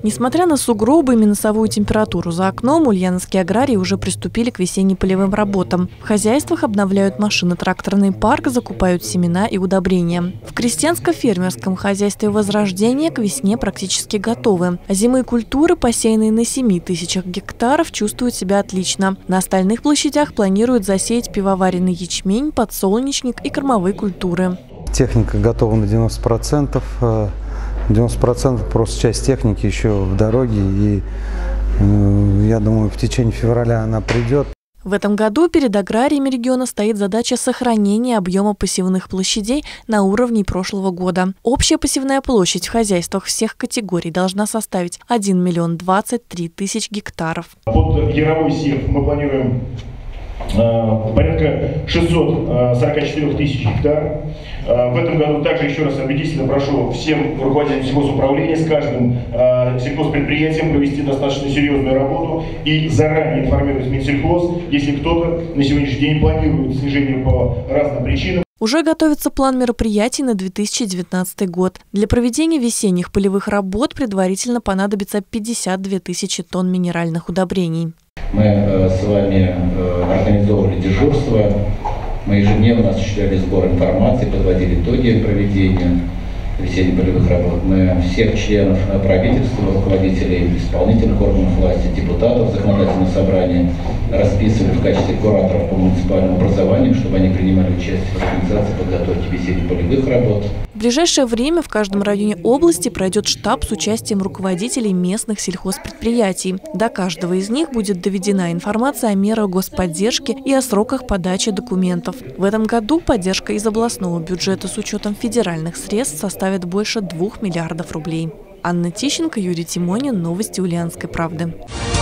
Несмотря на сугробы и минусовую температуру за окном, ульяновские аграрии уже приступили к весенне-полевым работам. В хозяйствах обновляют машино-тракторный парк, закупают семена и удобрения. В крестьянско-фермерском хозяйстве «Возрождение» к весне практически готовы. Озимые культуры, посеянные на 7000 гектаров, чувствуют себя отлично. На остальных площадях планируют засеять пивоваренный ячмень, подсолнечник и кормовые культуры. Техника готова на 90%. 90% просто часть техники еще в дороге, и я думаю, в течение февраля она придет. В этом году перед аграриями региона стоит задача сохранения объема посевных площадей на уровне прошлого года. Общая посевная площадь в хозяйствах всех категорий должна составить 1 миллион 23 тысяч гектаров. Под яровой сев мы планируем порядка 644 тысяч гектар. В этом году также еще раз убедительно прошу всем руководителям сельхозуправления с каждым сельхозпредприятием провести достаточно серьезную работу и заранее информировать Минсельхоз, если кто-то на сегодняшний день планирует снижение по разным причинам. Уже готовится план мероприятий на 2019 год. Для проведения весенних полевых работ предварительно понадобится 52 тысячи тонн минеральных удобрений. Мы с вами организовывали дежурство, мы ежедневно осуществляли сбор информации, подводили итоги проведения весенних полевых работ. Мы всех членов правительства, руководителей исполнительных органов власти, депутатов законодательного собрания расписывали в качестве кураторов по муниципальному образованию, чтобы они принимали участие в организации подготовки весенних полевых работ. В ближайшее время в каждом районе области пройдет штаб с участием руководителей местных сельхозпредприятий. До каждого из них будет доведена информация о мерах господдержки и о сроках подачи документов. В этом году поддержка из областного бюджета с учетом федеральных средств составит больше 2 миллиардов рублей. Анна Тищенко, Юрий Тимонин. Новости Ульяновской правды.